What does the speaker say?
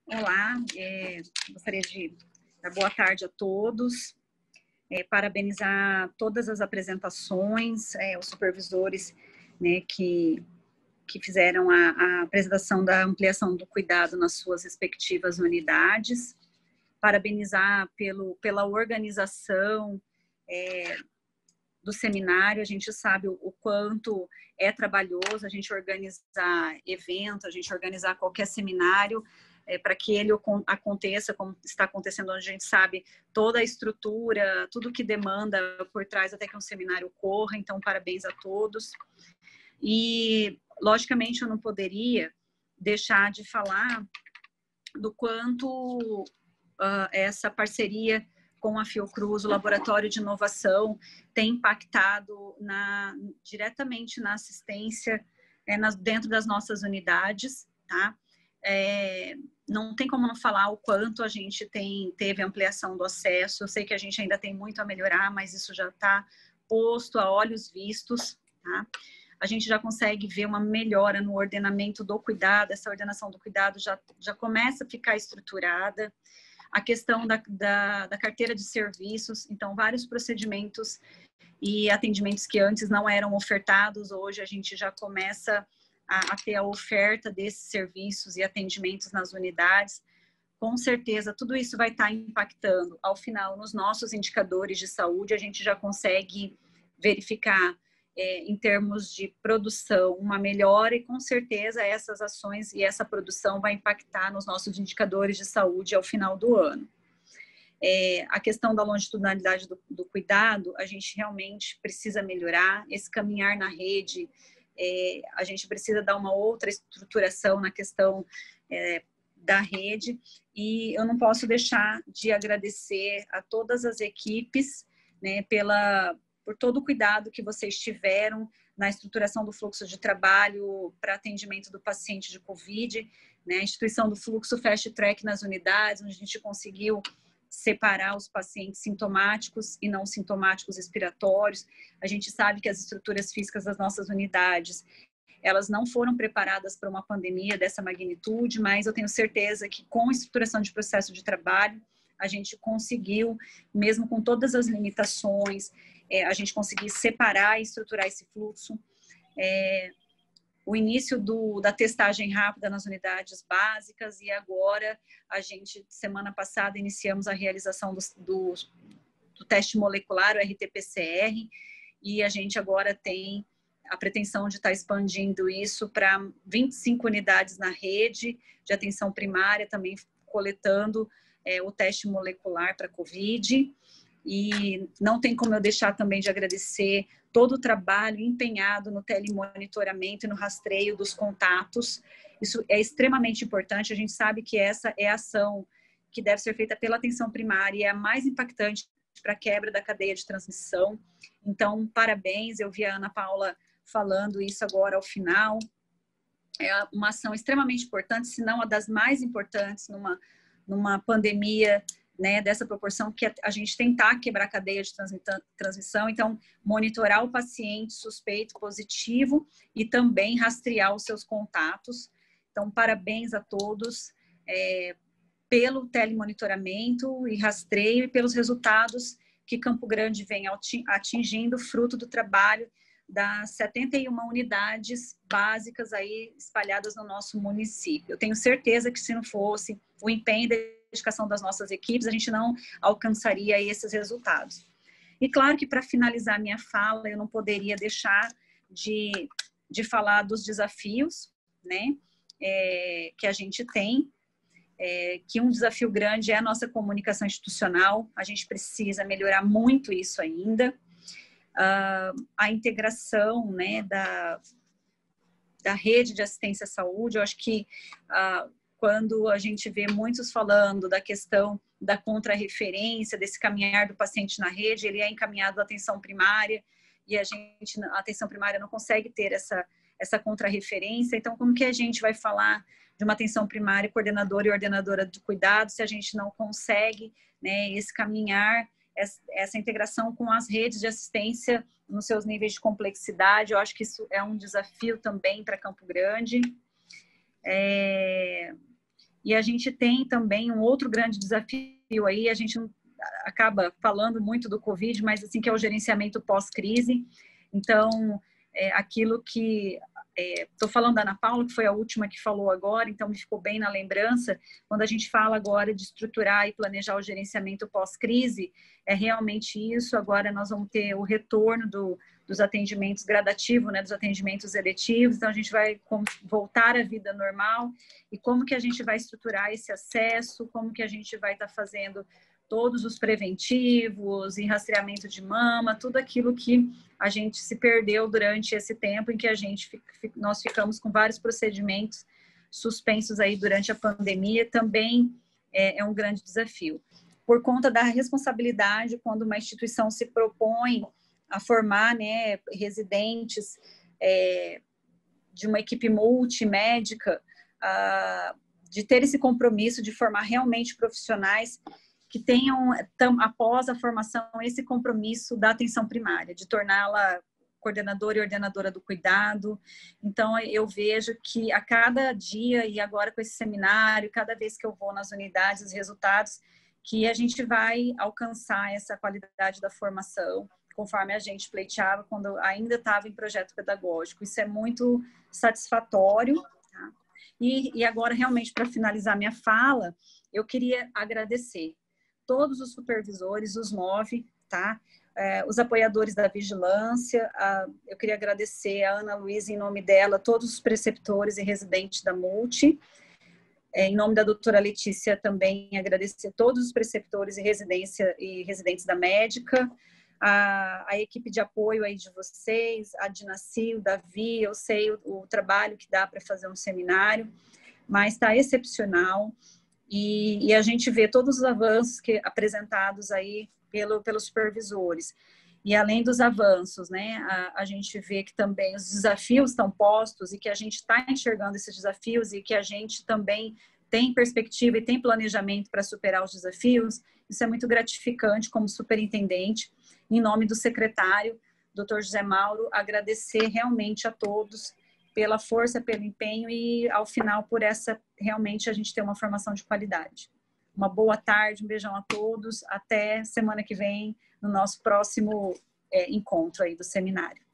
Olá, gostaria de dar boa tarde a todos, parabenizar todas as apresentações, os supervisores, né, que fizeram a apresentação da ampliação do cuidado nas suas respectivas unidades, parabenizar pela organização do seminário. A gente sabe o quanto é trabalhoso a gente organizar evento, a gente organizar qualquer seminário, para que ele aconteça como está acontecendo, onde a gente sabe toda a estrutura, tudo que demanda por trás até que um seminário ocorra. Então, parabéns a todos. E, logicamente, eu não poderia deixar de falar do quanto essa parceria com a Fiocruz, o Laboratório de Inovação, tem impactado diretamente na assistência dentro das nossas unidades, tá? Não tem como não falar o quanto a gente teve ampliação do acesso. Eu sei que a gente ainda tem muito a melhorar, mas isso já está posto a olhos vistos, tá? A gente já consegue ver uma melhora no ordenamento do cuidado, essa ordenação do cuidado já começa a ficar estruturada. A questão da carteira de serviços, então vários procedimentos e atendimentos que antes não eram ofertados, hoje a gente já começa a ter a oferta desses serviços e atendimentos nas unidades. Com certeza, tudo isso vai estar impactando, ao final, nos nossos indicadores de saúde. A gente já consegue verificar, em termos de produção, uma melhora, e com certeza essas ações e essa produção vai impactar nos nossos indicadores de saúde ao final do ano. A questão da longitudinalidade do cuidado, a gente realmente precisa melhorar. Esse caminhar na rede, a gente precisa dar uma outra estruturação na questão da rede, e eu não posso deixar de agradecer a todas as equipes, né, por todo o cuidado que vocês tiveram na estruturação do fluxo de trabalho para atendimento do paciente de Covid, né, a instituição do fluxo Fast Track nas unidades, onde a gente conseguiu separar os pacientes sintomáticos e não sintomáticos respiratórios. A gente sabe que as estruturas físicas das nossas unidades, elas não foram preparadas para uma pandemia dessa magnitude, mas eu tenho certeza que com a estruturação de processo de trabalho, a gente conseguiu, mesmo com todas as limitações, a gente conseguir separar e estruturar esse fluxo. O início da testagem rápida nas unidades básicas, e agora a gente, semana passada, iniciamos a realização do teste molecular, o RT-PCR, e a gente agora tem a pretensão de estar expandindo isso para 25 unidades na rede de atenção primária, também coletando o teste molecular para Covid. E não tem como eu deixar também de agradecer todo o trabalho empenhado no telemonitoramento e no rastreio dos contatos. Isso é extremamente importante. A gente sabe que essa é a ação que deve ser feita pela atenção primária e é a mais impactante para a quebra da cadeia de transmissão. Então, parabéns. Eu vi a Ana Paula falando isso agora ao final. É uma ação extremamente importante, se não a das mais importantes numa pandemia, né, dessa proporção, que a gente tentar quebrar a cadeia de transmissão. Então, monitorar o paciente suspeito positivo e também rastrear os seus contatos. Então, parabéns a todos pelo telemonitoramento e rastreio e pelos resultados que Campo Grande vem atingindo, fruto do trabalho das 71 unidades básicas aí espalhadas no nosso município. Eu tenho certeza que, se não fosse o empenho e dedicação das nossas equipes, a gente não alcançaria esses resultados. E claro que, para finalizar minha fala, eu não poderia deixar de falar dos desafios, né, que a gente tem, que um desafio grande é a nossa comunicação institucional. A gente precisa melhorar muito isso ainda. A integração, né, da rede de assistência à saúde. Eu acho que quando a gente vê muitos falando da questão da contrarreferência, desse caminhar do paciente na rede, ele é encaminhado à atenção primária, e a atenção primária não consegue ter essa contrarreferência. Então, como que a gente vai falar de uma atenção primária, coordenadora e ordenadora do cuidado, se a gente não consegue, né, esse caminhar, essa integração com as redes de assistência nos seus níveis de complexidade? Eu acho que isso é um desafio também para Campo Grande. E a gente tem também um outro grande desafio aí, a gente não acaba falando muito do Covid, mas assim, que é o gerenciamento pós-crise. Então, aquilo que... Estou falando da Ana Paula, que foi a última que falou agora, então me ficou bem na lembrança. Quando a gente fala agora de estruturar e planejar o gerenciamento pós-crise, é realmente isso. Agora nós vamos ter o retorno dos atendimentos gradativos, né, dos atendimentos eletivos, então a gente vai voltar à vida normal. E como que a gente vai estruturar esse acesso, como que a gente vai estar fazendo todos os preventivos e rastreamento de mama, tudo aquilo que a gente se perdeu durante esse tempo em que nós ficamos com vários procedimentos suspensos aí durante a pandemia, também é um grande desafio. Por conta da responsabilidade, quando uma instituição se propõe a formar, né, residentes de uma equipe multimédica, de ter esse compromisso de formar realmente profissionais que tenham, após a formação, esse compromisso da atenção primária, de torná-la coordenadora e ordenadora do cuidado. Então, eu vejo que a cada dia, e agora com esse seminário, cada vez que eu vou nas unidades, os resultados, que a gente vai alcançar essa qualidade da formação, conforme a gente pleiteava quando ainda estava em projeto pedagógico. Isso é muito satisfatório. Tá? E agora, realmente, para finalizar minha fala, eu queria agradecer todos os supervisores, os 9, tá? Os apoiadores da vigilância, eu queria agradecer a Ana Luísa, em nome dela, todos os preceptores e residentes da Multi. Em nome da doutora Letícia, também agradecer todos os preceptores e residentes da médica, a equipe de apoio aí de vocês, a Dinaci, o Davi, eu sei o trabalho que dá para fazer um seminário, mas está excepcional. E a gente vê todos os avanços apresentados aí pelos supervisores. E além dos avanços, né, a gente vê que também os desafios estão postos e que a gente está enxergando esses desafios e que a gente também tem perspectiva e tem planejamento para superar os desafios. Isso é muito gratificante como superintendente. Em nome do secretário, Dr. José Mauro, agradecer realmente a todos pela força, pelo empenho e, ao final, por realmente a gente ter uma formação de qualidade. Uma boa tarde, um beijão a todos. Até semana que vem, no nosso próximo encontro aí do seminário.